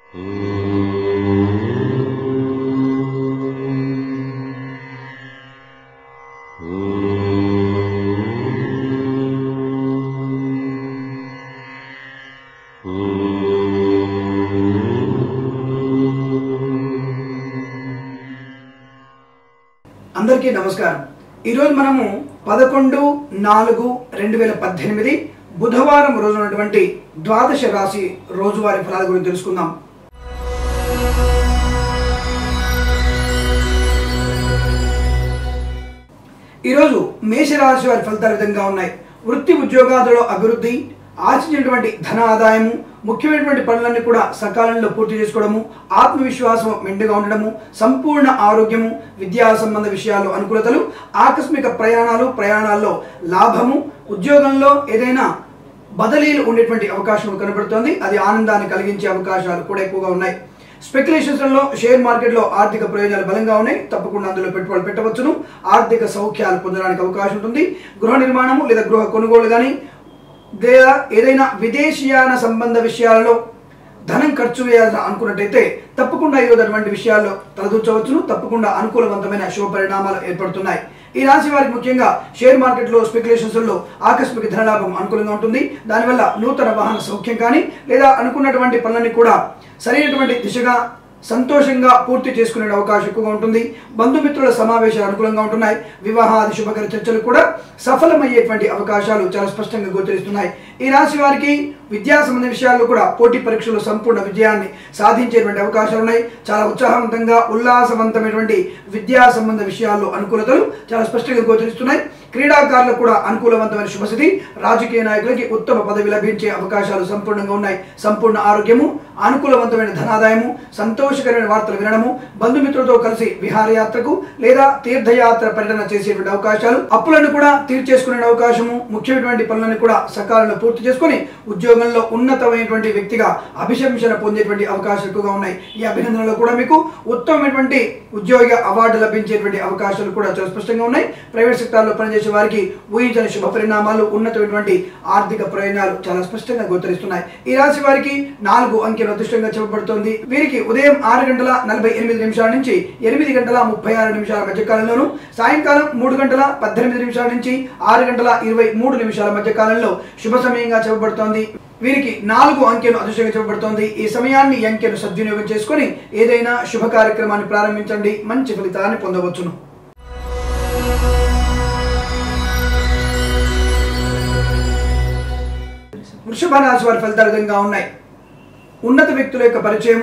అందరికీ నమస్కారం। ఈ రోజు మనము 11/4/2018 బుధవారం రోజు ఉన్నటువంటి ద్వాదశ రాశి రోజువారీ ఫలాల గురించి తెలుసుకుందాం। ఈ రోజు మేష రాశి వారి ఫలితాలు విధంగా ఉన్నాయి। వృత్తి ఉద్యోగాలలో అభివృద్ధి, ఆశించినటువంటి ధన ఆదాయము, ముఖ్యమైనటువంటి పనులన్నీ కూడా సకాలంలో పూర్తి చేసుకోవడము, ఆత్మవిశ్వాసం మెండుగా ఉండడము, సంపూర్ణ ఆరోగ్యము, విద్యా సంబంధ విషయాల్లో అనుకూలతలు, ఆకస్మిక ప్రయాణాల్లో లాభము, ఉద్యోగంలో ఏదైనా బదిలీలు ఉండేటువంటి అవకాశం కనబడుతోంది। అది ఆనందాన్ని కలిగించే అవకాశాలు కూడా ఎక్కువగా ఉన్నాయి। స్పెక్యులేషన్స్ లో షేర్ మార్కెట్ లో ఆర్థిక ప్రయోజనాలు బలంగా ఉన్నాయి। తప్పకుండా అందులో పెట్టుబడులు పెట్టవచ్చును। ఆర్థిక సౌఖ్యాలు పొందడానికి అవకాశం ఉంటుంది। గృహ నిర్మాణము లేదా గృహ కొనుగోలు కానీ లేదా ఏదైనా విదేశీయాన సంబంధ విషయాలలో ధనం ఖర్చు చేయాలని అనుకున్నట్టయితే తప్పకుండా ఈరోజు అటువంటి విషయాల్లో తలదూర్చవచ్చును। తప్పకుండా అనుకూలవంతమైన శుభ పరిణామాలు ఏర్పడుతున్నాయి। ఈ రాశి వారికి ముఖ్యంగా షేర్ మార్కెట్ లో స్పెక్యులేషన్స్ లో ఆకస్మిక ధనలాభం అనుకూలంగా ఉంటుంది। దానివల్ల నూతన వాహన సౌఖ్యం కానీ లేదా అనుకున్నటువంటి పనులన్నీ కూడా సరైనటువంటి దిశగా సంతోషంగా పూర్తి చేసుకునే అవకాశం ఎక్కువగా ఉంటుంది। బంధుమిత్రుల సమావేశాలు అనుకూలంగా ఉంటున్నాయి। వివాహాది శుభకర చర్చలు కూడా సఫలమయ్యేటువంటి అవకాశాలు చాలా స్పష్టంగా గోచరిస్తున్నాయి। ఈ రాశి వారికి విద్యా సంబంధ విషయాల్లో కూడా పోటీ పరీక్షల్లో సంపూర్ణ విజయాన్ని సాధించేటువంటి అవకాశాలు ఉన్నాయి। చాలా ఉత్సాహవంతంగా ఉల్లాసవంతమైనటువంటి విద్యా సంబంధ విషయాల్లో అనుకూలతలు చాలా స్పష్టంగా గోచరిస్తున్నాయి। క్రీడాకారులకు కూడా అనుకూలవంతమైన శుభస్థితి, రాజకీయ నాయకులకి ఉత్తమ పదవి లభించే అవకాశాలు సంపూర్ణంగా ఉన్నాయి। సంపూర్ణ ఆరోగ్యము, అనుకూలవంతమైన ధనాదాయము, సంతోషకరమైన వార్తలు వినడము, బంధుమిత్రులతో కలిసి విహారయాత్రకు లేదా తీర్థయాత్ర పర్యటన చేసేటువంటి అవకాశాలు, అప్పులను కూడా తీర్చేసుకునే అవకాశము, ముఖ్యమైనటువంటి పనులను కూడా సకాలంలో పూర్తి చేసుకుని ఉద్యోగంలో ఉన్నతమైనటువంటి వ్యక్తిగా అభిశంసన పొందేటువంటి అవకాశాలు ఎక్కువగా ఉన్నాయి। ఈ అభినందనలో కూడా మీకు ఉత్తమమైనటువంటి ఉద్యోగ అవార్డు లభించేటువంటి అవకాశాలు కూడా చాలా స్పష్టంగా ఉన్నాయి। ప్రైవేట్ సెక్టార్లో పనిచేసే వారికి ఊహించని శుభ పరిణామాలు, ఉన్నతమైనటువంటి ఆర్థిక ప్రయోజనాలు చాలా స్పష్టంగా గోచరిస్తున్నాయి। ఈ రాశి వారికి 4 అంకెలు అదృష్టంగా చెప్పబడుతోంది। వీరికి ఉదయం 6:48 నుంచి 8:36 మధ్య కాలంలోను, సాయంకాలం 3:18 నుంచి 6:23 మధ్య కాలంలో శుభ సమయంగా చెప్పబడుతోంది। వీరికి 4 అంకెలు అదృష్టంగా చెప్పబడుతోంది। ఈ సమయాన్ని ఈ అంకెను సద్వినియోగం చేసుకొని ఏదైనా శుభ కార్యక్రమాన్ని ప్రారంభించండి, మంచి ఫలితాన్ని పొందవచ్చును। వృషభ రాశి వారి ఫలితాలు విధంగా ఉన్నాయి। ఉన్నత వ్యక్తుల యొక్క పరిచయము,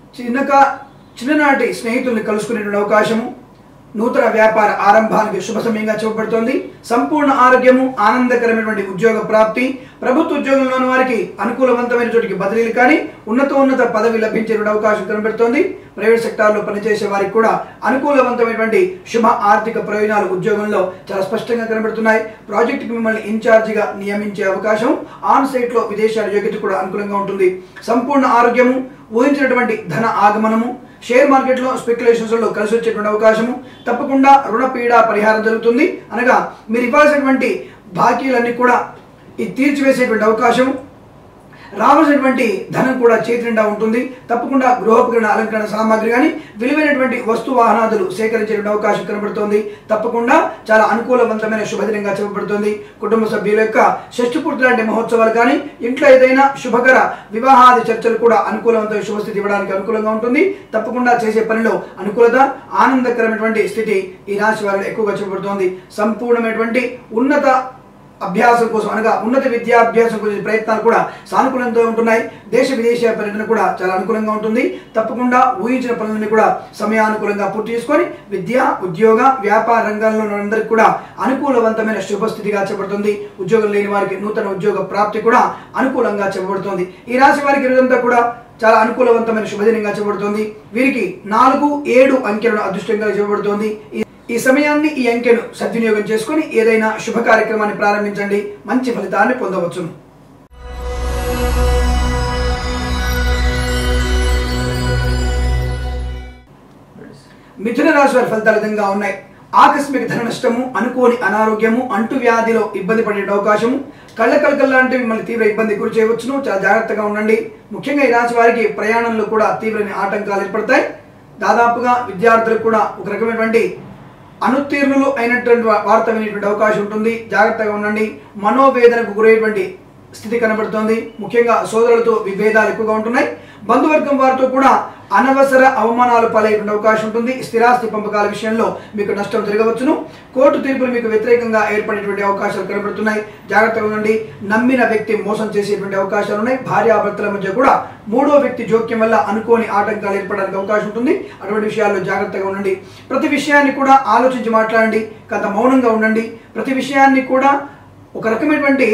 చిన్ననాటి స్నేహితుల్ని కలుసుకునేటువంటి అవకాశము, నూతన వ్యాపార ఆరంభానికి శుభ సమయంగా చెప్పబడుతోంది। సంపూర్ణ ఆరోగ్యము, ఆనందకరమైనటువంటి ఉద్యోగ ప్రాప్తి, ప్రభుత్వ ఉద్యోగంలోని వారికి అనుకూలవంతమైన చోటికి బదిలీలు కానీ ఉన్నత పదవి లభించేటువంటి అవకాశం కనబడుతోంది। ప్రైవేట్ సెక్టార్లో పనిచేసే వారికి కూడా అనుకూలవంతమైనటువంటి శుభ ఆర్థిక ప్రయోజనాలు ఉద్యోగంలో చాలా స్పష్టంగా కనబడుతున్నాయి। ప్రాజెక్టుకి మిమ్మల్ని ఇన్ఛార్జిగా నియమించే అవకాశం, ఆన్ సైట్ లో విదేశాల యోగ్యత కూడా అనుకూలంగా ఉంటుంది। సంపూర్ణ ఆరోగ్యము, ఊహించినటువంటి ధన ఆగమనము, షేర్ మార్కెట్ లో స్పెక్యులేషన్స్ లో కలిసి వచ్చేటువంటి అవకాశము, తప్పకుండా రుణపీడ పరిహారం జరుగుతుంది। అనగా మీరు ఇవ్వాల్సినటువంటి బాకీలన్నీ కూడా తీర్చివేసేటువంటి అవకాశం, రావాల్సినటువంటి ధనం కూడా చేతి నిండా ఉంటుంది। తప్పకుండా గృహోపకరణ అలంకరణ సామాగ్రి కానీ విలువైనటువంటి వస్తు వాహనాదులు సేకరించేటువంటి అవకాశం కనబడుతోంది। తప్పకుండా చాలా అనుకూలవంతమైన శుభదినంగా చెప్పబడుతోంది। కుటుంబ సభ్యుల యొక్క షష్ఠపూర్తి లాంటి మహోత్సవాలు కానీ, ఇంట్లో ఏదైనా శుభకర వివాహాది చర్చలు కూడా అనుకూలవంతమైన శుభస్థితి ఇవ్వడానికి అనుకూలంగా ఉంటుంది। తప్పకుండా చేసే పనిలో అనుకూలత, ఆనందకరమైనటువంటి స్థితి ఈ రాశి వారిలో ఎక్కువగా చెప్పబడుతోంది। సంపూర్ణమైనటువంటి ఉన్నత అభ్యాసం కోసం అనగా ఉన్నత విద్యాభ్యాసం కోసం ప్రయత్నాలు కూడా సానుకూలంగా ఉంటున్నాయి। దేశ విదేశీయ పర్యటన కూడా చాలా అనుకూలంగా ఉంటుంది। తప్పకుండా ఊహించిన పనులన్నీ కూడా సమయానుకూలంగా పూర్తి చేసుకొని విద్య, ఉద్యోగ, వ్యాపార రంగాల్లో అందరికీ కూడా అనుకూలవంతమైన శుభస్థితిగా చెప్పబడుతుంది। ఉద్యోగం లేని వారికి నూతన ఉద్యోగ ప్రాప్తి కూడా అనుకూలంగా చెప్పబడుతుంది। ఈ రాశి వారికి రోజంతా కూడా చాలా అనుకూలవంతమైన శుభదినంగా చెప్పబడుతుంది। వీరికి 4, 7 అంకెలను అదృష్టంగా చెప్పబడుతుంది। ఈ సమయాన్ని ఈ అంకెను సద్వినియోగం చేసుకొని ఏదైనా శుభ కార్యక్రమాన్ని ప్రారంభించండి, మంచి ఫలితాన్ని పొందవచ్చును। మిథున రాశి వారి ఫలితాలు విధంగా ఉన్నాయి। ఆకస్మిక ధన నష్టము, అనుకోని అనారోగ్యము, అంటువ్యాధిలో ఇబ్బంది పడే అవకాశము, కళ్ళకలకలు లాంటివి మిమ్మల్ని తీవ్ర ఇబ్బంది గురి చేయవచ్చును. చాలా జాగ్రత్తగా ఉండండి. ముఖ్యంగా ఈ రాశి వారికి ప్రయాణంలో కూడా తీవ్రమైన ఆటంకాలు ఏర్పడతాయి. దాదాపుగా విద్యార్థులకు కూడా ఒక రకమైనటువంటి అనుత్తీర్ణులు అయినటువంటి వార్త వినేటువంటి అవకాశం ఉంటుంది. జాగ్రత్తగా ఉండండి. మనోవేదనకు గురయ్యేటువంటి స్థితి కనబడుతోంది. ముఖ్యంగా సోదరులతో విభేదాలు ఎక్కువగా ఉంటున్నాయి. బంధువర్గం వారితో కూడా అనవసర అవమానాలు పాలయ్యేటువంటి అవకాశం ఉంటుంది. స్థిరాస్తి పంపకాల విషయంలో మీకు నష్టం జరగవచ్చును. కోర్టు తీర్పులు మీకు వ్యతిరేకంగా ఏర్పడేటువంటి అవకాశాలు కనబడుతున్నాయి. జాగ్రత్తగా ఉండండి. నమ్మిన వ్యక్తి మోసం చేసేటువంటి అవకాశాలు ఉన్నాయి. భార్యాభర్తల మధ్య కూడా మూడో వ్యక్తి జోక్యం వల్ల అనుకోని ఆటంకాలు ఏర్పడడానికి అవకాశం ఉంటుంది. అటువంటి విషయాల్లో జాగ్రత్తగా ఉండండి. ప్రతి విషయాన్ని కూడా ఆలోచించి మాట్లాడండి. కొంత మౌనంగా ఉండండి. ప్రతి విషయాన్ని కూడా ఒక రకమైనటువంటి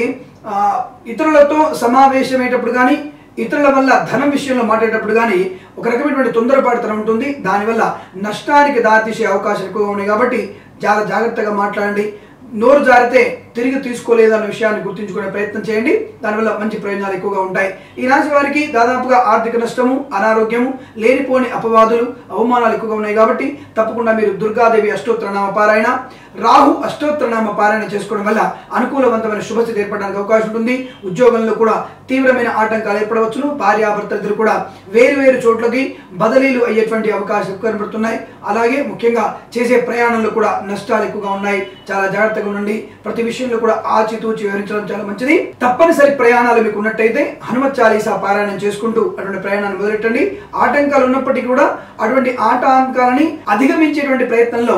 ఇతరులతో సమావేశమయ్యేటప్పుడు కానీ, ఇతరుల వల్ల ధనం విషయంలో మాట్లాడేటప్పుడు కానీ ఒక రకమైనటువంటి తొందరపాటుతనం ఉంటుంది. దానివల్ల నష్టానికి దారితీసే అవకాశాలు ఎక్కువగా ఉన్నాయి. కాబట్టి చాలా జాగ్రత్తగా మాట్లాడండి. నోరు జారితే తిరిగి తీసుకోలేదన్న విషయాన్ని గుర్తుంచుకునే ప్రయత్నం చేయండి. దానివల్ల మంచి ప్రయోజనాలు ఎక్కువగా ఉంటాయి. ఈ రాశి వారికి దాదాపుగా ఆర్థిక నష్టము, అనారోగ్యము, లేనిపోని అపవాదులు, అవమానాలు ఎక్కువగా ఉన్నాయి. కాబట్టి తప్పకుండా మీరు దుర్గాదేవి అష్టోత్తరనామ పారాయణ, రాహు అష్టోత్తరనామ పారాయణ చేసుకోవడం వల్ల అనుకూలవంతమైన శుభస్థితి ఏర్పడడానికి అవకాశం ఉంటుంది. ఉద్యోగంలో కూడా తీవ్రమైన ఆటంకాలు ఏర్పడవచ్చును. భార్యాభర్తలిద్దరు కూడా వేరు వేరు చోట్లకి బదిలీలు అయ్యేటువంటి అవకాశాలు ఎక్కువ కనబడుతున్నాయి. అలాగే ముఖ్యంగా చేసే ప్రయాణంలో కూడా నష్టాలు ఎక్కువగా ఉన్నాయి. చాలా జాగ్రత్తగా ఉండండి. ప్రతి విషయంలో కూడా ఆచితూచి వివరించడం చాలా మంచిది. తప్పనిసరి ప్రయాణాలు మీకు ఉన్నట్టయితే హనుమత్ చాలీసా పారాయణం చేసుకుంటూ అటువంటి ప్రయాణాన్ని మొదలెట్టండి. ఆటంకాలు ఉన్నప్పటికీ కూడా అటువంటి ఆటంకాలని అధిగమించేటువంటి ప్రయత్నంలో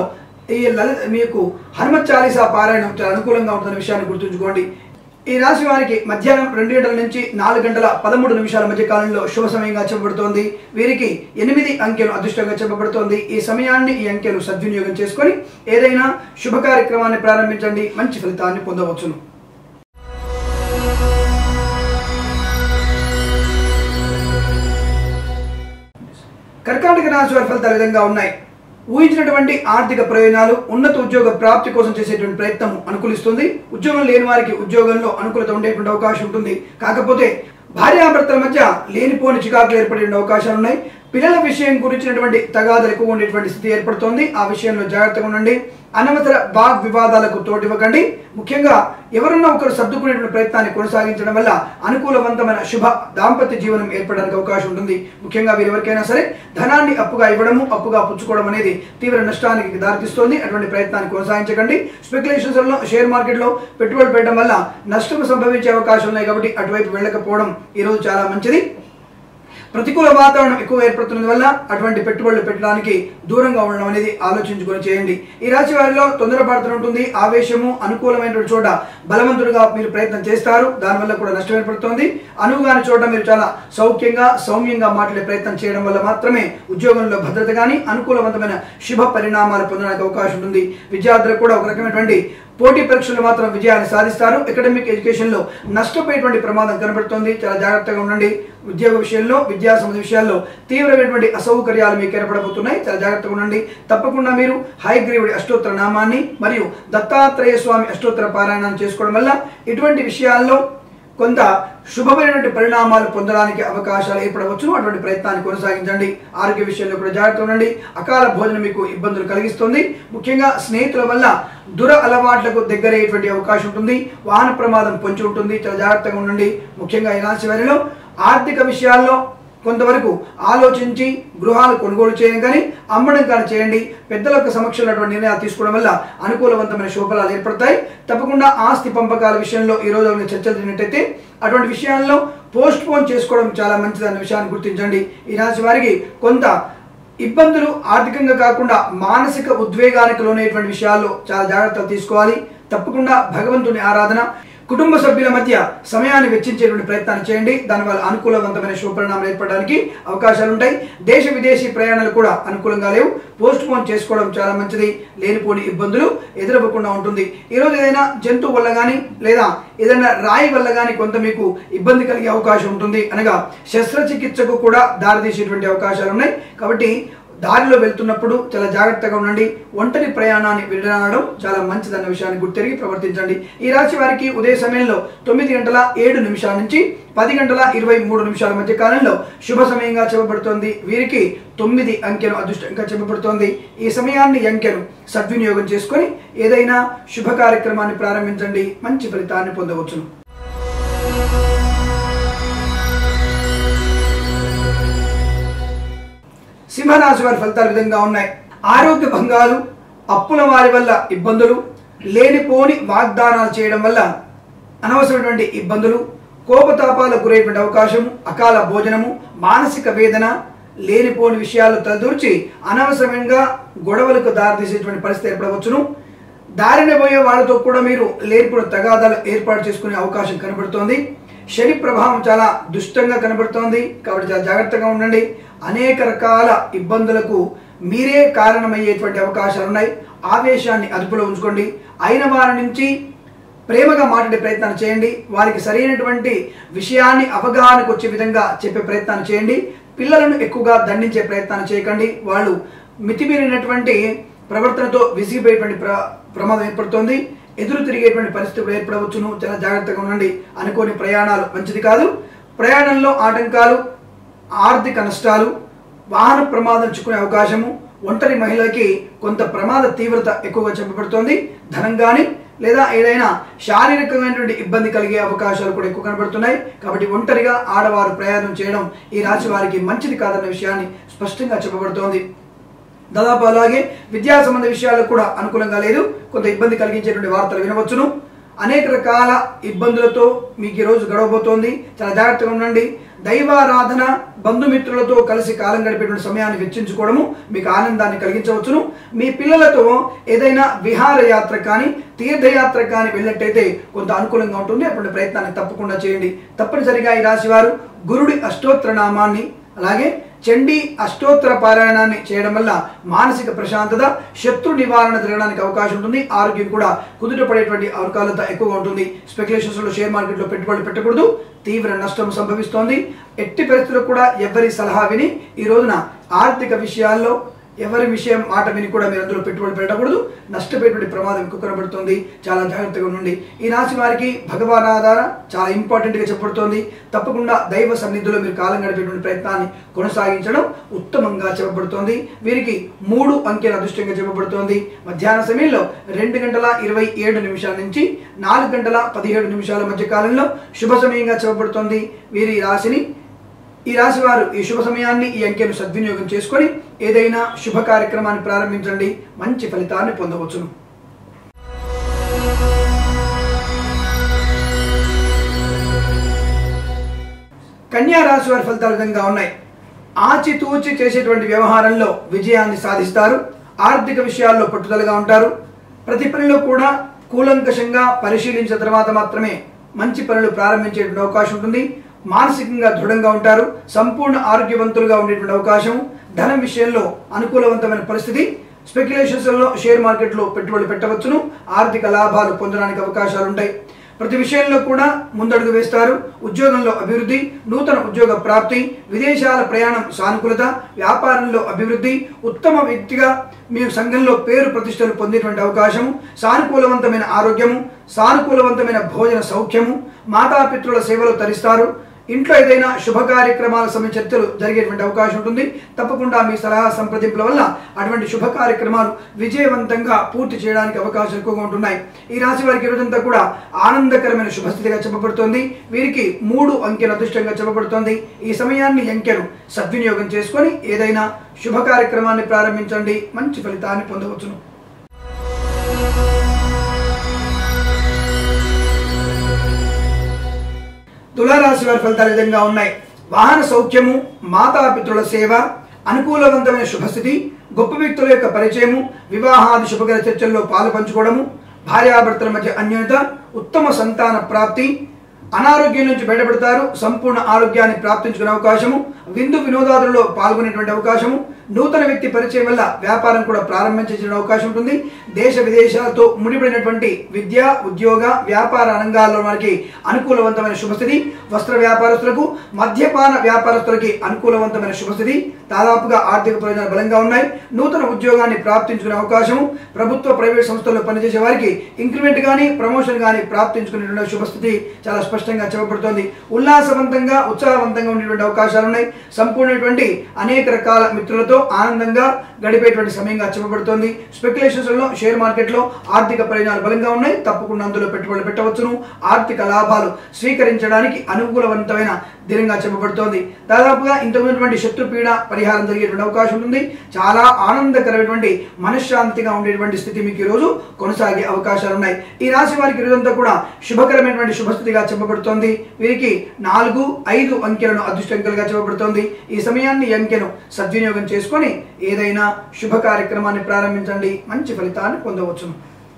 మీకు హనుమత్ చాలీసా పారాయణం చాలా అనుకూలంగా ఉంటున్న విషయాన్ని గుర్తుంచుకోండి. ఈ రాశి వారికి మధ్యాహ్నం 2 గంటల నుంచి 4 గంటల 13 నిమిషాల మధ్య కాలంలో శుభ సమయంగా చెప్పబడుతోంది. వీరికి 8 అంకెలు అదృష్టంగా చెప్పబడుతోంది. ఈ సమయాన్ని, ఈ అంకెలు సద్వినియోగం చేసుకొని ఏదైనా శుభ కార్యక్రమాన్ని ప్రారంభించండి. మంచి ఫలితాన్ని పొందవచ్చును. కర్కాటక రాశి వారి ఫలితాలు విధంగా ఉన్నాయి. ఊహించినటువంటి ఆర్థిక ప్రయోజనాలు, ఉన్నత ఉద్యోగ ప్రాప్తి కోసం చేసేటువంటి ప్రయత్నం అనుకూలిస్తుంది. ఉద్యోగం లేని వారికి ఉద్యోగంలో అనుకూలత ఉండేటువంటి అవకాశం ఉంటుంది. కాకపోతే భార్యాభర్తల మధ్య లేనిపోని చికాకులు ఏర్పడే అవకాశాలు ఉన్నాయి. పిల్లల విషయం గురించినటువంటి తగాదాలు ఎక్కువ ఉండేటువంటి స్థితి ఏర్పడుతోంది. ఆ విషయంలో జాగ్రత్తగా ఉండండి. అనవసర వాగ్ వివాదాలకు తోటివ్వకండి. ముఖ్యంగా ఎవరన్నా ఒకరు సర్దుకునేటువంటి ప్రయత్నాన్ని కొనసాగించడం వల్ల అనుకూలవంతమైన శుభ దాంపత్య జీవనం ఏర్పడడానికి అవకాశం ఉంటుంది. ముఖ్యంగా వీరెవరికైనా సరే ధనాన్ని అప్పుగా ఇవ్వడము, అప్పుగా పుచ్చుకోవడం అనేది తీవ్ర నష్టానికి దారితీస్తుంది. అటువంటి ప్రయత్నాన్ని కొనసాగించకండి. స్పెక్యులేషన్స్ లో, షేర్ మార్కెట్ లో పెట్టుబడి పెట్టడం వల్ల నష్టం సంభవించే అవకాశాలు ఉన్నాయి. కాబట్టి అటువైపు వెళ్ళకపోవడం ఈరోజు చాలా మంచిది. ప్రతికూల వాతావరణం ఎక్కువ ఏర్పడుతున్నందు వల్ల అటువంటి పెట్టుబడులు పెట్టడానికి దూరంగా ఉండడం అనేది ఆలోచించుకొని చేయండి. ఈ రాశి వారిలో తొందరపాటుతనం ఉంటుంది. ఆవేశము, అనుకూలమైనటువంటి చోట బలవంతుడుగా మీరు ప్రయత్నం చేస్తారు. దానివల్ల కూడా నష్టం ఏర్పడుతుంది. అనువుగాని చోట మీరు చాలా సౌఖ్యంగా, సౌమ్యంగా మాట్లాడే ప్రయత్నం చేయడం వల్ల మాత్రమే ఉద్యోగంలో భద్రత కానీ, అనుకూలవంతమైన శుభ పరిణామాలు పొందడానికి అవకాశం ఉంటుంది. విద్యార్థులకు కూడా ఒక రకమైనటువంటి పోటీ పరీక్షలు మాత్రం విజయాన్ని సాధిస్తారు. అకాడమిక్ ఎడ్యుకేషన్ లో నష్టపోయేటువంటి ప్రమాదం కనబడుతోంది. చాలా జాగ్రత్తగా ఉండండి. ఉద్యోగ విషయంలో, విద్యా సంబంధ విషయాల్లో తీవ్రమైనటువంటి అసౌకర్యాలు మీకు ఏర్పడబోతున్నాయి. చాలా జాగ్రత్తగా ఉండండి. తప్పకుండా మీరు హయగ్రీవుడి అష్టోత్తర నామాన్ని మరియు దత్తాత్రేయ స్వామి అష్టోత్తర పారాయణాన్ని చేసుకోవడం వల్ల ఇటువంటి విషయాల్లో కొంత శుభమైనటువంటి పరిణామాలు పొందడానికి అవకాశాలు ఏర్పడవచ్చును. అటువంటి ప్రయత్నాన్ని కొనసాగించండి. ఆరోగ్య విషయంలో కూడా జాగ్రత్తగా ఉండండి. అకాల భోజనం మీకు ఇబ్బందులు కలిగిస్తుంది. ముఖ్యంగా స్నేహితుల వల్ల దుర అలవాట్లకు దగ్గరయ్యేటువంటి అవకాశం ఉంటుంది. వాహన ప్రమాదం పొంచి ఉంటుంది. చాలా జాగ్రత్తగా ఉండండి. ముఖ్యంగా ఈ రాశి వారిలో ఆర్థిక విషయాల్లో కొంతవరకు ఆలోచించి గృహాలు కొనుగోలు చేయడం కానీ, అమ్మడం కానీ చేయండి. పెద్దల యొక్క సమక్షంలో నిర్ణయాలు తీసుకోవడం వల్ల అనుకూలవంతమైన శుభఫలాలు ఏర్పడతాయి. తప్పకుండా ఆస్తి పంపకాల విషయంలో ఈ రోజు చర్చలు జరిగినట్టయితే అటువంటి విషయాల్లో పోస్ట్ పోన్ చేసుకోవడం చాలా మంచిదన్న విషయాన్ని గుర్తించండి. ఈ రాశి వారికి కొంత ఇబ్బందులు ఆర్థికంగా కాకుండా మానసిక ఉద్వేగానికి లోనేటువంటి విషయాల్లో చాలా జాగ్రత్తలు తీసుకోవాలి. తప్పకుండా భగవంతుని ఆరాధన, కుటుంబ సభ్యుల మధ్య సమయాన్ని వెచ్చించేటువంటి ప్రయత్నాన్ని చేయండి. దానివల్ల అనుకూలవంతమైన శుభపరిణామాలు ఏర్పడడానికి అవకాశాలు ఉంటాయి. దేశ విదేశీ ప్రయాణాలు కూడా అనుకూలంగా లేవు. పోస్ట్ పోన్ చేసుకోవడం చాలా మంచిది. లేనిపోని ఇబ్బందులు ఎదురవ్వకుండా ఉంటుంది. ఈరోజు ఏదైనా జంతువు వల్ల కానీ లేదా ఏదైనా రాయి వల్ల కానీ కొంత మీకు ఇబ్బంది కలిగే అవకాశం ఉంటుంది. అనగా శస్త్రచికిత్సకు కూడా దారితీసేటువంటి అవకాశాలు ఉన్నాయి. కాబట్టి దారిలో వెళ్తున్నప్పుడు చాలా జాగ్రత్తగా ఉండండి. ఒంటరి ప్రయాణాన్ని విడనాడడం చాలా మంచిదన్న విషయాన్ని గుర్తెరిగి ప్రవర్తించండి. ఈ రాశి వారికి ఉదయ సమయంలో 9:07 నుంచి 10:23 మధ్య కాలంలో శుభ సమయంగా చెప్పబడుతోంది. వీరికి 9 అంకెను అదృష్టంగా చెప్పబడుతోంది. ఈ సమయాన్ని అంకెను సద్వినియోగం చేసుకొని ఏదైనా శుభ కార్యక్రమాన్ని ప్రారంభించండి, మంచి ఫలితాన్ని పొందవచ్చును. సింహరాశి వారి ఫలితాలు విధంగా ఉన్నాయి. ఆరోగ్య భంగాలు, అప్పుల వారి వల్ల ఇబ్బందులు, లేనిపోని వాగ్దానాలు చేయడం వల్ల అనవసరమైనటువంటి ఇబ్బందులు, కోపతాపాలకు గురైనటువంటి అవకాశము, అకాల భోజనము, మానసిక వేదన, లేనిపోని విషయాలు తలదూర్చి అనవసరంగా గొడవలకు దారితీసేటువంటి పరిస్థితి ఏర్పడవచ్చును. దారిన పోయే వాళ్ళతో కూడా మీరు లేనిపోని తగాదాలు ఏర్పాటు చేసుకునే అవకాశం కనబడుతోంది. శని ప్రభావం చాలా దుష్టంగా కనబడుతోంది కాబట్టి చాలా జాగ్రత్తగా ఉండండి. అనేక రకాల ఇబ్బందులకు మీరే కారణమయ్యేటువంటి అవకాశాలు ఉన్నాయి. ఆవేశాన్ని అదుపులో ఉంచుకోండి. అయిన వారి నుంచి ప్రేమగా మాట్లాడే ప్రయత్నం చేయండి. వారికి సరైనటువంటి విషయాన్ని అవగాహనకు వచ్చే విధంగా చెప్పే ప్రయత్నం చేయండి. పిల్లలను ఎక్కువగా దండించే ప్రయత్నం చేయకండి. వాళ్ళు మితిమీరినటువంటి ప్రవర్తనతో విసిగిపోయేటువంటి ప్రమాదం ఏర్పడుతోంది. ఎదురు తిరిగేటువంటి పరిస్థితులు ఏర్పడవచ్చును. చాలా జాగ్రత్తగా ఉండండి. అనుకోని ప్రయాణాలు మంచిది కాదు. ప్రయాణంలో ఆటంకాలు, ఆర్థిక నష్టాలు, వాహన ప్రమాదం చిక్కునే అవకాశము, ఒంటరి మహిళకి కొంత ప్రమాద తీవ్రత ఎక్కువగా చెప్పబడుతోంది. ధనం కానీ లేదా ఏదైనా శారీరకమైనటువంటి ఇబ్బంది కలిగే అవకాశాలు కూడా ఎక్కువ కనబడుతున్నాయి. కాబట్టి ఒంటరిగా ఆడవారు ప్రయాణం చేయడం ఈ రాశి వారికి మంచిది కాదన్న విషయాన్ని స్పష్టంగా చెప్పబడుతోంది. దాదాపు అలాగే విద్యా సంబంధ విషయాలకు కూడా అనుకూలంగా లేదు. కొంత ఇబ్బంది కలిగించేటువంటి వార్తలు వినవచ్చును. అనేక రకాల ఇబ్బందులతో మీకు ఈ రోజు గడవబోతోంది. చాలా జాగ్రత్తగా ఉండండి. దైవారాధన, బంధుమిత్రులతో కలిసి కాలం గడిపేటువంటి సమయాన్ని వెచ్చించుకోవడము మీకు ఆనందాన్ని కలిగించవచ్చును. మీ పిల్లలతో ఏదైనా విహారయాత్ర కానీ తీర్థయాత్ర కానీ వెళ్ళినట్టయితే కొంత అనుకూలంగా ఉంటుంది. అటువంటి ప్రయత్నాన్ని తప్పకుండా చేయండి. తప్పనిసరిగా ఈ రాశి వారు గురుడి అష్టోత్తర నామాన్ని అలాగే చండీ అష్టోత్తర పారాయణాన్ని చేయడం వల్ల మానసిక ప్రశాంతత, శత్రు నివారణ జరగడానికి అవకాశం ఉంటుంది. ఆరోగ్యం కూడా కుదుటపడేటువంటి అవకాశత ఎక్కువగా ఉంటుంది. స్పెక్యులేషన్స్ లో షేర్ మార్కెట్ లో పెట్టుబడులు పెట్టకూడదు. తీవ్ర నష్టం సంభవిస్తోంది. ఎట్టి పరిస్థితుల్లో కూడా ఎవరి సలహా విని ఈ రోజున ఆర్థిక విషయాల్లో ఎవరి విషయం మాట విని కూడా మీరు అందులో పెట్టుబడి పెట్టకూడదు. నష్టపోయేటువంటి ప్రమాదం ఎక్కువ కనబడుతుంది. చాలా జాగ్రత్తగా ఉండండి. ఈ రాశి వారికి భగవాన్ ఆధార చాలా ఇంపార్టెంట్ గా చెప్పబడుతోంది. తప్పకుండా దైవ సన్నిధిలో మీరు కాలం గడిపేటువంటి ప్రయత్నాన్ని కొనసాగించడం ఉత్తమంగా చెప్పబడుతోంది. వీరికి 3 అంకెల అదృష్టంగా చెప్పబడుతోంది. మధ్యాహ్న సమయంలో 2:27 నుంచి 4:17 మధ్య కాలంలో శుభ సమయంగా చెప్పబడుతోంది. వీరి ఈ రాశి వారు ఈ శుభ సమయాన్ని, ఈ అంకెను సద్వినియోగం చేసుకొని ఏదైనా శుభ కార్యక్రమాన్ని ప్రారంభించండి, మంచి ఫలితాన్ని పొందవచ్చును. కన్యా రాశి వారి ఫలితాలు విధంగా ఉన్నాయి. ఆచితూచి చేసేటువంటి వ్యవహారంలో విజయాన్ని సాధిస్తారు. ఆర్థిక విషయాల్లో పట్టుదలగా ఉంటారు. ప్రతి పనిలో కూడా కూలంకషంగా పరిశీలించిన తర్వాత మాత్రమే మంచి పనులు ప్రారంభించేటువంటి అవకాశం ఉంటుంది. మానసికంగా దృఢంగా ఉంటారు. సంపూర్ణ ఆరోగ్యవంతులుగా ఉండేటువంటి అవకాశం. ధనం విషయంలో అనుకూలవంతమైన పరిస్థితి. స్పెక్యులేషన్స్ లో షేర్ మార్కెట్ లో పెట్టుబడులు పెట్టవచ్చును. ఆర్థిక లాభాలు పొందడానికి అవకాశాలు ఉంటాయి. ప్రతి విషయంలో కూడా ముందడుగు వేస్తారు. ఉద్యోగంలో అభివృద్ధి, నూతన ఉద్యోగ ప్రాప్తి, విదేశాల ప్రయాణం సానుకూలత, వ్యాపారంలో అభివృద్ధి, ఉత్తమ వ్యక్తిగా మీ సంఘంలో పేరు ప్రతిష్టలు పొందేటువంటి అవకాశం, సానుకూలవంతమైన ఆరోగ్యము, సానుకూలవంతమైన భోజన సౌఖ్యము, మాతాపితృల సేవలు తరిస్తారు. ఇంట్లో ఏదైనా శుభ కార్యక్రమాల సమయ చర్చలు జరిగేటువంటి అవకాశం ఉంటుంది. తప్పకుండా మీ సలహా సంప్రదింపుల వల్ల అటువంటి శుభ కార్యక్రమాలు విజయవంతంగా పూర్తి చేయడానికి అవకాశం ఎక్కువగా ఉంటున్నాయి. ఈ రాశి వారికి రోజంతా కూడా ఆనందకరమైన శుభస్థితిగా చెప్పబడుతోంది. వీరికి 3 అంకెల అదృష్టంగా చెప్పబడుతోంది. ఈ సమయాన్ని అంకెను సద్వినియోగం చేసుకొని ఏదైనా శుభ కార్యక్రమాన్ని ప్రారంభించండి, మంచి ఫలితాన్ని పొందవచ్చును. తులారాశి వారి ఫలితాలు విధంగా ఉన్నాయి. వాహన సౌఖ్యము, మాతాపితృల సేవ, అనుకూలవంతమైన శుభస్థితి, గొప్ప వ్యక్తుల యొక్క పరిచయము, వివాహాది శుభకర చర్చల్లో పాలు పంచుకోవడము, భార్యాభర్తల మధ్య అన్యోన్యత, ఉత్తమ సంతాన ప్రాప్తి, అనారోగ్యం నుంచి బయటపడతారు. సంపూర్ణ ఆరోగ్యాన్ని ప్రాప్తించుకునే అవకాశము, విందు వినోదాదుల్లో పాల్గొనేటువంటి అవకాశము, నూతన వ్యక్తి పరిచయం వల్ల వ్యాపారం కూడా ప్రారంభించే అవకాశం ఉంటుంది. దేశ విదేశాలతో ముడిపడినటువంటి విద్య, ఉద్యోగ, వ్యాపార రంగాల్లో వారికి అనుకూలవంతమైన శుభస్థితి. వస్త్ర వ్యాపారస్తులకు, మద్యపాన వ్యాపారస్తులకి అనుకూలవంతమైన శుభస్థితి. దాదాపుగా ఆర్థిక ప్రయోజనాలు బలంగా ఉన్నాయి. నూతన ఉద్యోగాన్ని ప్రాప్తించుకునే అవకాశము. ప్రభుత్వ, ప్రైవేట్ సంస్థల్లో పనిచేసే వారికి ఇంక్రిమెంట్ కానీ, ప్రమోషన్ కానీ ప్రాప్తించుకునేటువంటి శుభస్థితి చాలా స్పష్టంగా చెప్పబడుతోంది. ఉల్లాసవంతంగా, ఉత్సాహవంతంగా ఉండేటువంటి అవకాశాలు ఉన్నాయి. సంపూర్ణమైనటువంటి అనేక రకాల మిత్రులతో ఆనందంగా గడిపేటువంటి సమయంగా చెప్పబడుతోంది. స్పెక్యులేషన్స్ లో, షేర్ మార్కెట్ లో ఆర్థిక ప్రయోజనాలు బలంగా ఉన్నాయి. తప్పకుండా అందులో పెట్టుబడులు పెట్టవచ్చును. ఆర్థిక లాభాలు స్వీకరించడానికి అనుకూలవంతమైన దినంగా చెప్పబడుతోంది. దాదాపుగా ఇంతకున్నటువంటి శత్రుపీడ పరిహారం జరిగేటువంటి అవకాశం ఉంటుంది. చాలా ఆనందకరమైనటువంటి మనశ్శాంతిగా ఉండేటువంటి స్థితి మీకు ఈ రోజు కొనసాగే అవకాశాలు ఉన్నాయి. ఈ రాశి వారికి రోజంతా కూడా శుభకరమైనటువంటి శుభస్థితిగా చెప్పబడుతోంది. వీరికి 4, 5 అంకెలను అదృష్ట అంకెలుగా చెప్పబడుతోంది. ఈ సమయాన్ని, ఈ అంకెను సద్వినియోగం చేసుకొని ఏదైనా శుభ కార్యక్రమాన్ని ప్రారంభించండి. మంచి ఫలితాన్ని పొందవచ్చును.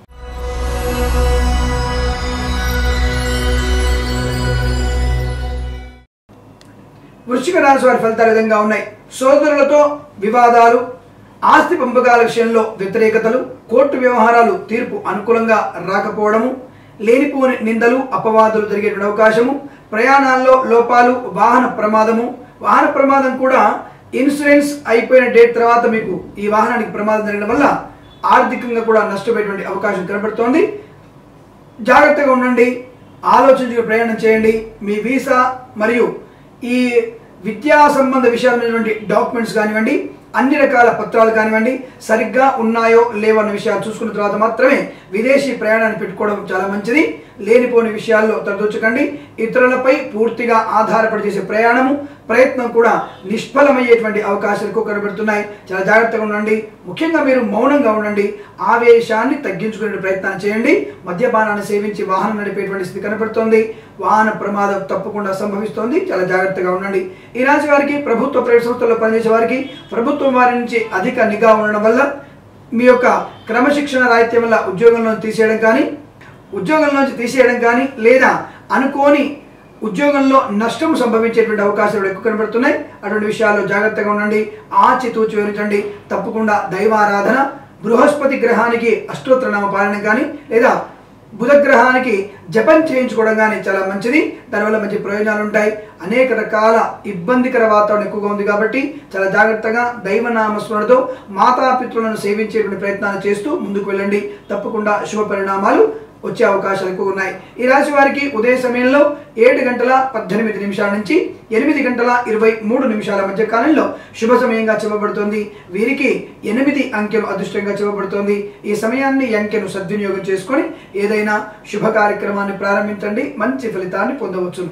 వృశ్చిక రాశి వారి ఫలితాలు విధంగా ఉన్నాయి. సోదరులతో వివాదాలు, ఆస్తి పంపకాల విషయంలో వ్యతిరేకతలు, కోర్టు వ్యవహారాలు తీర్పు అనుకూలంగా రాకపోవడము, లేనిపోని నిందలు, అపవాదులు జరిగేటువంటి అవకాశము, ప్రయాణాల్లో లోపాలు, వాహన ప్రమాదము. వాహన ప్రమాదం కూడా ఇన్సూరెన్స్ అయిపోయిన డేట్ తర్వాత మీకు ఈ వాహనానికి ప్రమాదం జరగడం వల్ల ఆర్థికంగా కూడా నష్టపోయేటువంటి అవకాశం కనబడుతోంది. జాగ్రత్తగా ఉండండి. ఆలోచించి ప్రయాణం చేయండి. మీ వీసా మరియు ఈ విద్యా సంబంధ విషయాలైనటువంటి డాక్యుమెంట్స్ కానివ్వండి, అన్ని రకాల పత్రాలు కానివ్వండి సరిగ్గా ఉన్నాయో లేవో అన్న విషయాలు చూసుకున్న తర్వాత మాత్రమే విదేశీ ప్రయాణాన్ని పెట్టుకోవడం చాలా మంచిది. లేనిపోని విషయాల్లో తలదూచకండి. ఇతరులపై పూర్తిగా ఆధారపడి చేసే ప్రయత్నం కూడా నిష్ఫలమయ్యేటువంటి అవకాశాలు ఎక్కువ కనబడుతున్నాయి. చాలా జాగ్రత్తగా ఉండండి. ముఖ్యంగా మీరు మౌనంగా ఉండండి. ఆవేశాన్ని తగ్గించుకునే ప్రయత్నం చేయండి. మద్యపానాన్ని సేవించి వాహనం నడిపేటువంటి స్థితి కనబడుతోంది. వాహన ప్రమాదం తప్పకుండా సంభవిస్తోంది. చాలా జాగ్రత్తగా ఉండండి. ఈ రాశి వారికి, ప్రభుత్వ, ప్రైవేట్ సంస్థల్లో పనిచేసే వారికి ప్రభుత్వం వారి నుంచి అధిక నిఘా ఉండడం వల్ల మీ యొక్క క్రమశిక్షణ రాహిత్యం వల్ల ఉద్యోగంలోంచి తీసేయడం కానీ లేదా అనుకోని ఉద్యోగంలో నష్టం సంభవించేటువంటి అవకాశాలు ఎక్కువ కనబడుతున్నాయి. అటువంటి విషయాల్లో జాగ్రత్తగా ఉండండి. ఆచితూచి వివరించండి. తప్పకుండా దైవారాధన, బృహస్పతి గ్రహానికి అష్టోత్తరనామ పాలన కానీ లేదా బుధ గ్రహానికి జపం చేయించుకోవడం కానీ చాలా మంచిది. దానివల్ల మంచి ప్రయోజనాలు ఉంటాయి. అనేక రకాల ఇబ్బందికర వాతావరణం ఎక్కువగా ఉంది కాబట్టి చాలా జాగ్రత్తగా దైవనామస్మరణతో మాతాపితృలను సేవించేటువంటి ప్రయత్నాలు చేస్తూ ముందుకు వెళ్ళండి. తప్పకుండా శుభ పరిణామాలు వచ్చే అవకాశాలు ఎక్కువ ఉన్నాయి. ఈ రాశి వారికి ఉదయ సమయంలో 7:18 నుంచి 8:23 మధ్య కాలంలో శుభ సమయంగా చెప్పబడుతోంది. వీరికి 8 అంకెలు అదృష్టంగా చెప్పబడుతోంది. ఈ సమయాన్ని, ఈ అంకెను సద్వినియోగం చేసుకొని ఏదైనా శుభ కార్యక్రమాన్ని ప్రారంభించండి. మంచి ఫలితాన్ని పొందవచ్చును.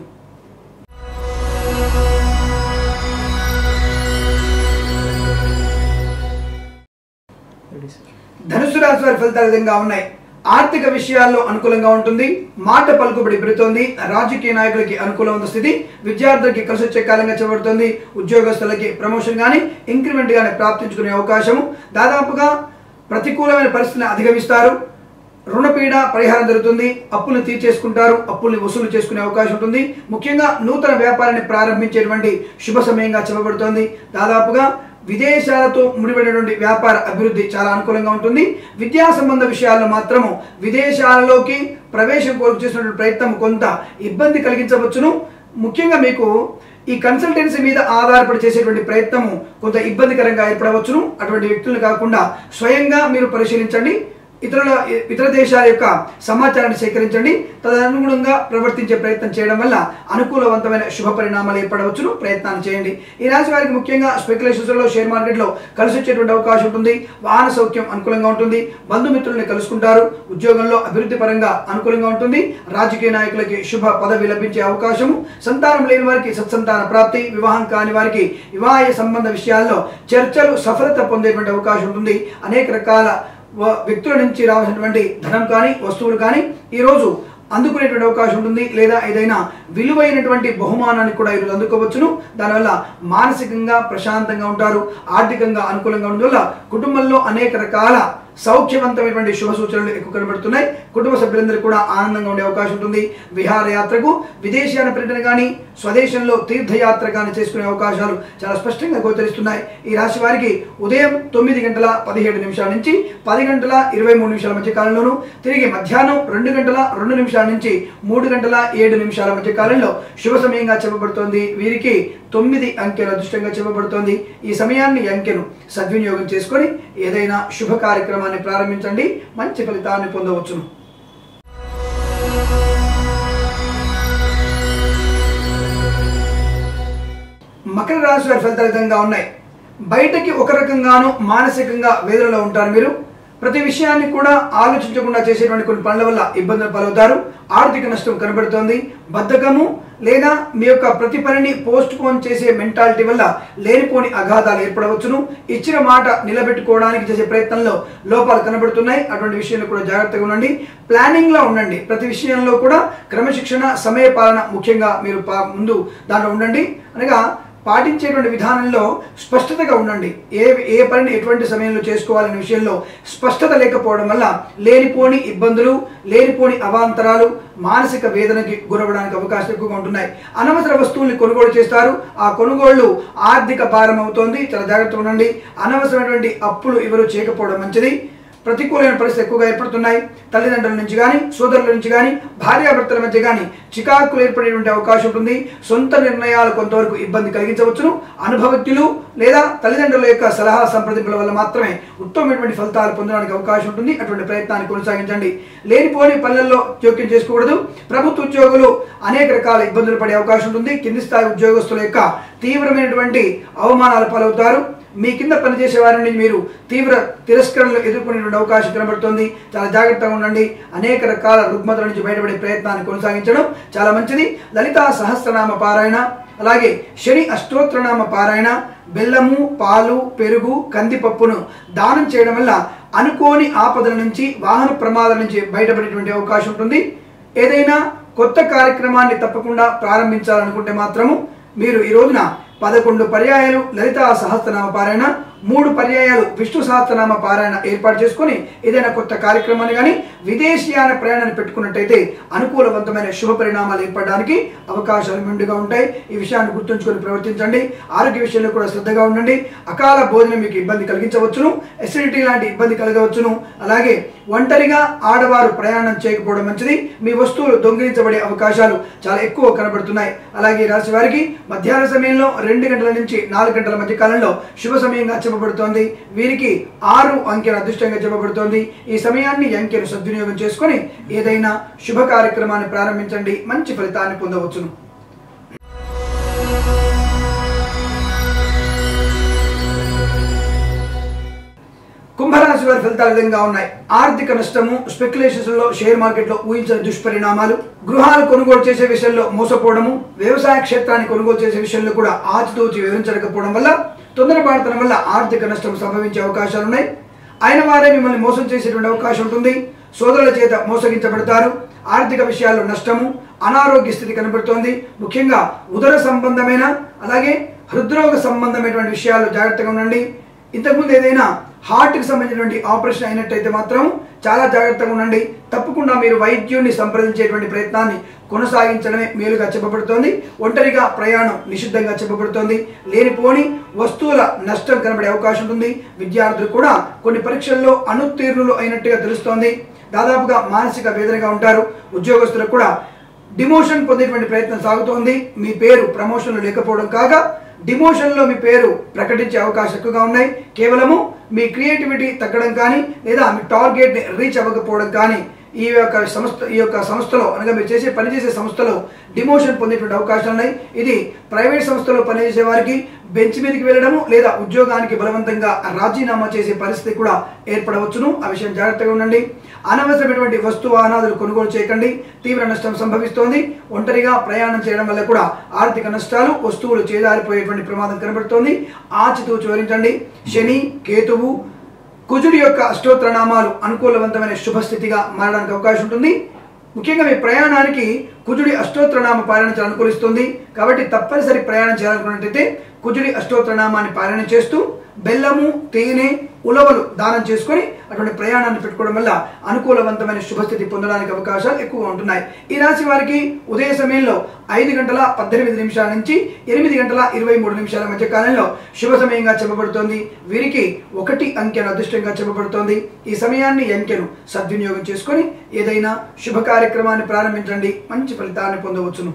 ధనుసు రాశి వారి ఫలితాలు విధంగా ఉన్నాయి. ఆర్థిక విషయాల్లో అనుకూలంగా ఉంటుంది. మాట పలుకుబడి పెరుగుతోంది. రాజకీయ నాయకులకి అనుకూలమైన స్థితి. విద్యార్థులకి కలిసి వచ్చే కాలంగా చెప్పబడుతుంది. ఉద్యోగస్తులకి ప్రమోషన్ కానీ, ఇంక్రిమెంట్ కానీ ప్రాప్తించుకునే అవకాశము. దాదాపుగా ప్రతికూలమైన పరిస్థితిని అధిగమిస్తారు. రుణపీడ పరిహారం జరుగుతుంది. అప్పులను తీర్చేసుకుంటారు. అప్పుల్ని వసూలు చేసుకునే అవకాశం ఉంటుంది. ముఖ్యంగా నూతన వ్యాపారాన్ని ప్రారంభించేటువంటి శుభ సమయంగా చెప్పబడుతోంది. దాదాపుగా విదేశాలతో ముడిపడినటువంటి వ్యాపార అభివృద్ధి చాలా అనుకూలంగా ఉంటుంది. విద్యా సంబంధ విషయాల్లో మాత్రము విదేశాలలోకి ప్రవేశం కోరుకు చేసినటువంటి ప్రయత్నం కొంత ఇబ్బంది కలిగించవచ్చును. ముఖ్యంగా మీకు ఈ కన్సల్టెన్సీ మీద ఆధారపడి చేసేటువంటి ప్రయత్నము కొంత ఇబ్బందికరంగా ఏర్పడవచ్చును. అటువంటి వ్యక్తులను కాకుండా స్వయంగా మీరు పరిశీలించండి. ఇతర దేశాల యొక్క సమాచారాన్ని సేకరించండి. తదనుగుణంగా ప్రవర్తించే ప్రయత్నం చేయడం వల్ల అనుకూలవంతమైన శుభ పరిణామాలు ఏర్పడవచ్చును. ప్రయత్నాలు చేయండి. ఈ రాశి వారికి ముఖ్యంగా స్పెక్యులేషన్స్లో, షేర్ మార్కెట్లో కలిసి వచ్చేటువంటి అవకాశం ఉంటుంది. వాహన సౌఖ్యం అనుకూలంగా ఉంటుంది. బంధుమిత్రుల్ని కలుసుకుంటారు. ఉద్యోగంలో అభివృద్ధి పరంగా అనుకూలంగా ఉంటుంది. రాజకీయ నాయకులకి శుభ పదవి లభించే అవకాశము. సంతానం లేని వారికి సత్సంతాన ప్రాప్తి. వివాహం కాని వారికి వివాహ సంబంధ విషయాల్లో చర్చలు సఫలత పొందేటువంటి అవకాశం ఉంటుంది. అనేక రకాల వ్యక్తుల నుంచి రావాల్సినటువంటి ధనం కానీ, వస్తువులు కానీ ఈరోజు అందుకునేటువంటి అవకాశం ఉంటుంది. లేదా ఏదైనా విలువైనటువంటి బహుమానాన్ని కూడా ఈరోజు అందుకోవచ్చును. దానివల్ల మానసికంగా ప్రశాంతంగా ఉంటారు. ఆర్థికంగా అనుకూలంగా ఉండడం వల్ల కుటుంబంలో అనేక రకాల సౌఖ్యవంతమైనటువంటి శుభ సూచనలు ఎక్కువ కనబడుతున్నాయి. కుటుంబ సభ్యులందరూ కూడా ఆనందంగా ఉండే అవకాశం ఉంటుంది. విహారయాత్రకు, విదేశీయాన పర్యటన కానీ, స్వదేశంలో తీర్థయాత్ర కానీ చేసుకునే అవకాశాలు చాలా స్పష్టంగా గోచరిస్తున్నాయి. ఈ రాశి వారికి ఉదయం 9:17 నుంచి 10:23 మధ్య కాలంలోనూ, తిరిగి మధ్యాహ్నం 2:02 నుంచి 3:07 మధ్య కాలంలో శుభ సమయంగా చెప్పబడుతోంది. వీరికి 9 అంకెలు అదృష్టంగా చెప్పబడుతోంది. ఈ సమయాన్ని, అంకెను సద్వినియోగం చేసుకొని ఏదైనా శుభ కార్యక్రమాన్ని ప్రారంభించండి, మంచి ఫలితాన్ని పొందవచ్చును. మకర రాశి వారి ఫలితాలు విధంగా ఉన్నాయి. బయటకి ఒక రకంగానూ మానసికంగా వేదనలో ఉంటారు. మీరు ప్రతి విషయాన్ని కూడా ఆలోచించకుండా చేసేటువంటి కొన్ని పనుల వల్ల ఇబ్బందులు పాలవుతారు. ఆర్థిక నష్టం కనబడుతోంది. బద్ధకము లేదా మీ యొక్క ప్రతి పనిని పోస్ట్ పోన్ చేసే మెంటాలిటీ వల్ల లేనిపోని అఘాతాలు ఏర్పడవచ్చును. ఇచ్చిన మాట నిలబెట్టుకోవడానికి చేసే ప్రయత్నంలో లోపాలు కనబడుతున్నాయి. అటువంటి విషయంలో కూడా జాగ్రత్తగా ఉండండి. ప్లానింగ్ లో ఉండండి. ప్రతి విషయంలో కూడా క్రమశిక్షణ, సమయ పాలన ముఖ్యంగా మీరు ముందు దాంట్లో ఉండండి. అనగా పాటించేటువంటి విధానంలో స్పష్టతగా ఉండండి. ఏ పనిని ఎటువంటి సమయంలో చేసుకోవాలనే విషయంలో స్పష్టత లేకపోవడం వల్ల లేనిపోని ఇబ్బందులు, లేనిపోని అవాంతరాలు, మానసిక వేదనకి గురవడానికి అవకాశం ఎక్కువగా ఉంటున్నాయి. అనవసర వస్తువుల్ని కొనుగోలు చేస్తారు. ఆ కొనుగోళ్లు ఆర్థిక భారం అవుతోంది. చాలా జాగ్రత్తగా ఉండండి. అనవసరమైనటువంటి అప్పులు ఎవరు చేయకపోవడం మంచిది. ప్రతికూలమైన పరిస్థితులు ఎక్కువగా ఏర్పడుతున్నాయి. తల్లిదండ్రుల నుంచి కానీ, సోదరుల నుంచి కానీ, భార్యాభర్తల మధ్య కానీ చికాకులు ఏర్పడేటువంటి అవకాశం ఉంటుంది. సొంత నిర్ణయాలు కొంతవరకు ఇబ్బంది కలిగించవచ్చును. అనుభవజ్ఞులు లేదా తల్లిదండ్రుల యొక్క సలహా సంప్రదింపుల వల్ల మాత్రమే ఉత్తమమైనటువంటి ఫలితాలు పొందడానికి అవకాశం ఉంటుంది. అటువంటి ప్రయత్నాన్ని కొనసాగించండి. లేనిపోని పనులలో జోక్యం చేసుకోకూడదు. ప్రభుత్వ ఉద్యోగులు అనేక రకాల ఇబ్బందులు పడే అవకాశం ఉంటుంది. కింది స్థాయి ఉద్యోగస్తుల యొక్క తీవ్రమైనటువంటి అవమానాల పాలవుతారు. మీ కింద పనిచేసే వారిని మీరు తీవ్ర తిరస్కరణలు ఎదుర్కొనేటువంటి అవకాశం కనబడుతోంది. చాలా జాగ్రత్తగా ఉండండి. అనేక రకాల రుగ్మతల నుంచి బయటపడే ప్రయత్నాన్ని కొనసాగించడం చాలా మంచిది. లలితా సహస్రనామ పారాయణ, అలాగే శని అష్టోత్తరనామ పారాయణ, బెల్లము, పాలు, పెరుగు, కందిపప్పును దానం చేయడం వల్ల అనుకోని ఆపదల నుంచి, వాహన ప్రమాదాల నుంచి బయటపడేటువంటి అవకాశం ఉంటుంది. ఏదైనా కొత్త కార్యక్రమాన్ని తప్పకుండా ప్రారంభించాలనుకుంటే మాత్రము మీరు ఈ రోజున 11 పర్యాయాలు లలితా సహస్రనామ పారాయణ, 3 పర్యాయాలు విష్ణు సహస్రనామ పారాయణ ఏర్పాటు చేసుకొని ఏదైనా కొత్త కార్యక్రమాన్ని కానీ, విదేశీయాన ప్రయాణాన్ని పెట్టుకున్నట్టయితే అనుకూలవంతమైన శుభ పరిణామాలు ఏర్పడడానికి అవకాశాలు మెండుగా ఉంటాయి. ఈ విషయాన్ని గుర్తుంచుకొని ప్రవర్తించండి. ఆరోగ్య విషయంలో కూడా శ్రద్ధగా ఉండండి. అకాల భోజనం మీకు ఇబ్బంది కలిగించవచ్చును. ఎసిడిటీ లాంటి ఇబ్బంది కలగవచ్చును. అలాగే ఒంటరిగా ఆడవారు ప్రయాణం చేయకపోవడం మంచిది. మీ వస్తువులు దొంగిలించబడే అవకాశాలు చాలా ఎక్కువ కనబడుతున్నాయి. అలాగే రాశి వారికి మధ్యాహ్న సమయంలో 2 గంటల నుంచి 4 గంటల మధ్య కాలంలో శుభ సమయంగా చెప్పబడుతోంది. వీరికి 6 అంకెలు అదృష్టంగా చెప్పబడుతోంది. ఈ సమయాన్ని, అంకెను సద్వినియోగం చేసుకొని ఏదైనా శుభ కార్యక్రమాన్ని ప్రారంభించండి, మంచి ఫలితాన్ని పొందవచ్చును. కుంభరాశి వారి ఫలితాలు విధంగా ఉన్నాయి. ఆర్థిక నష్టము, స్పెక్యులేషన్స్ లో, షేర్ మార్కెట్ లో ఊహించిన దుష్పరిణామాలు, గృహాలు కొనుగోలు చేసే విషయంలో మోసపోవడము, వ్యవసాయ క్షేత్రాన్ని కొనుగోలు చేసే విషయంలో కూడా ఆచితూచి వివరించకపోవడం వల్ల, తొందరపాటుతనం వల్ల ఆర్థిక నష్టం సంభవించే అవకాశాలు ఉన్నాయి. అయిన వారే మిమ్మల్ని మోసం చేసేటువంటి అవకాశం ఉంటుంది. సోదరుల చేత మోసగించబడతారు. ఆర్థిక విషయాల్లో నష్టము, అనారోగ్య స్థితి కనబడుతోంది. ముఖ్యంగా ఉదర సంబంధమైన, అలాగే హృద్రోగ సంబంధమైనటువంటి విషయాల్లో జాగ్రత్తగా ఉండండి. ఇంతకుముందు ఏదైనా హార్ట్కి సంబంధించినటువంటి ఆపరేషన్ అయినట్టయితే మాత్రం చాలా జాగ్రత్తగా ఉండండి. తప్పకుండా మీరు వైద్యుడిని సంప్రదించేటువంటి ప్రయత్నాన్ని కొనసాగించడమే మేలుగా చెప్పబడుతోంది. ఒంటరిగా ప్రయాణం నిషిద్ధంగా చెప్పబడుతోంది. లేనిపోని వస్తువుల నష్టం కనబడే అవకాశం ఉంటుంది. విద్యార్థులు కూడా కొన్ని పరీక్షల్లో అనుత్తీర్ణులు అయినట్టుగా తెలుస్తోంది. దాదాపుగా మానసిక వేదనగా ఉంటారు. ఉద్యోగస్తులకు కూడా డిమోషన్ పొందేటువంటి ప్రయత్నం సాగుతోంది. మీ పేరు ప్రమోషన్లు లేకపోవడం కాగా డిమోషన్లో మీ పేరు ప్రకటించే అవకాశం ఎక్కువగా ఉన్నాయి. కేవలము మీ క్రియేటివిటీ తగ్గడం కానీ, లేదా మీ టార్గెట్ని రీచ్ అవ్వకపోవడం కానీ ఈ యొక్క సంస్థలో, అనగా మీరు పనిచేసే సంస్థలో డిమోషన్ పొందేటువంటి అవకాశాలు ఉన్నాయి. ఇది ప్రైవేట్ సంస్థలో పనిచేసే వారికి బెంచ్ మీదకి వెళ్ళడము, లేదా ఉద్యోగానికి బలవంతంగా రాజీనామా చేసే పరిస్థితి కూడా ఏర్పడవచ్చును. ఆ విషయం జాగ్రత్తగా ఉండండి. అనవసరమైనటువంటి వస్తు వాహనాలు కొనుగోలు చేయకండి. తీవ్ర నష్టం సంభవిస్తోంది. ఒంటరిగా ప్రయాణం చేయడం వల్ల కూడా ఆర్థిక నష్టాలు, వస్తువులు చేదారిపోయేటువంటి ప్రమాదం కనబడుతోంది. ఆచితూచి వివరించండి. శని, కేతువు, కుజుడి యొక్క అష్టోత్తర నామాలు అనుకూలవంతమైన శుభస్థితిగా మారడానికి అవకాశం ఉంటుంది. ముఖ్యంగా మీ ప్రయాణానికి కుజుడి అష్టోత్తర నామ పారాయణ అనుకూలిస్తుంది. కాబట్టి తప్పనిసరి ప్రయాణం చేయాలనుకున్నట్లయితే కుజుడి అష్టోత్తరనామాన్ని పారాయణ చేస్తూ బెల్లము తేనె ఉలవలు దానం చేసుకొని అటువంటి ప్రయాణాన్ని పెట్టుకోవడం వల్ల అనుకూలవంతమైన శుభస్థితి పొందడానికి అవకాశాలు ఎక్కువగా ఉంటున్నాయి. ఈ రాశి వారికి ఉదయ సమయంలో 5:18 నుంచి 8:23 మధ్య కాలంలో శుభ సమయంగా చెప్పబడుతోంది. వీరికి 1 అంకెను అదృష్టంగా చెప్పబడుతోంది. ఈ సమయాన్ని అంకెను సద్వినియోగం చేసుకొని ఏదైనా శుభ కార్యక్రమాన్ని ప్రారంభించండి, మంచి ఫలితాన్ని పొందవచ్చును.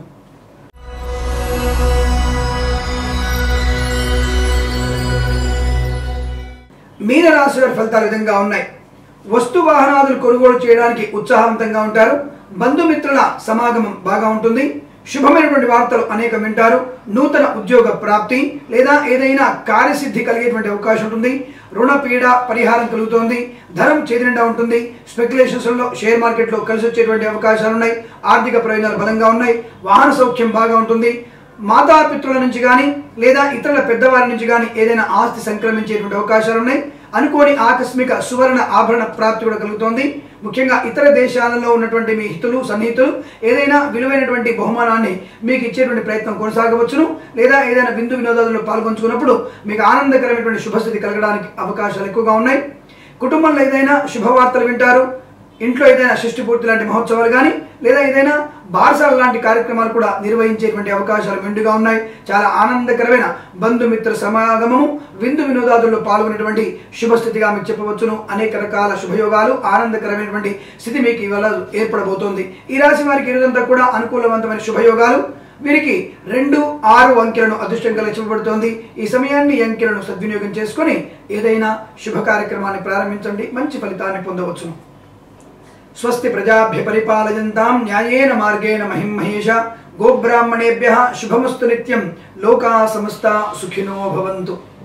మీన రాశి వారి ఫలితాలు విధంగా ఉన్నాయి. వస్తు వాహనాదులు కొనుగోలు చేయడానికి ఉత్సాహవంతంగా ఉంటారు. బంధుమిత్రుల సమాగమం బాగా ఉంటుంది. శుభమైనటువంటి వార్తలు అనేకం వింటారు. నూతన ఉద్యోగ ప్రాప్తి లేదా ఏదైనా కార్యసిద్ధి కలిగేటువంటి అవకాశం ఉంటుంది. రుణ పీడ పరిహారం కలుగుతోంది. ధనం చేతినిండా ఉంటుంది. స్పెక్యులేషన్స్లో షేర్ మార్కెట్లో కలిసి వచ్చేటువంటి అవకాశాలు ఉన్నాయి. ఆర్థిక ప్రయోజనాలు బలంగా ఉన్నాయి. వాహన సౌఖ్యం బాగా ఉంటుంది. మాతాపితృల నుంచి కానీ లేదా ఇతరుల పెద్దవారి నుంచి కానీ ఏదైనా ఆస్తి సంక్రమించేటువంటి అవకాశాలు ఉన్నాయి. అనుకోని ఆకస్మిక సువర్ణ ఆభరణ ప్రాప్తి కూడా కలుగుతోంది. ముఖ్యంగా ఇతర దేశాలలో ఉన్నటువంటి మీ హితులు సన్నిహితులు ఏదైనా విలువైనటువంటి బహుమానాన్ని మీకు ఇచ్చేటువంటి ప్రయత్నం కొనసాగవచ్చును. లేదా ఏదైనా విందు వినోదాలలో పాల్గొంచుకున్నప్పుడు మీకు ఆనందకరమైనటువంటి శుభస్థితి కలగడానికి అవకాశాలు ఎక్కువగా ఉన్నాయి. కుటుంబంలో ఏదైనా శుభవార్తలు వింటారు. ఇంట్లో ఏదైనా షష్ఠి పూర్తి లాంటి మహోత్సవాలు కానీ లేదా ఏదైనా బారసాల లాంటి కార్యక్రమాలు కూడా నిర్వహించేటువంటి అవకాశాలు మెండుగా ఉన్నాయి. చాలా ఆనందకరమైన బంధుమిత్ర సమాగమము, విందు వినోదాదుల్లో పాల్గొనేటువంటి శుభస్థితిగా మీకు చెప్పవచ్చును. అనేక రకాల శుభయోగాలు, ఆనందకరమైనటువంటి స్థితి మీకు ఇవాళ ఏర్పడబోతోంది. ఈ రాశి వారికి ఈరోజంతా కూడా అనుకూలవంతమైన శుభయోగాలు. వీరికి 2, 6 అంకెలను అదృష్టంగా చెప్పబడుతోంది. ఈ సమయాన్ని అంకెలను సద్వినియోగం చేసుకొని ఏదైనా శుభ కార్యక్రమాన్ని ప్రారంభించండి, మంచి ఫలితాన్ని పొందవచ్చును. స్వస్తి ప్రజాభ్య పరిపాలయంతాం న్యాయేన మార్గేణ మహిం మహేష. గోబ్రాహ్మణేభ్యః శుభమస్తు నిత్యం. లోకా సమస్తా సుఖినో భవంతు.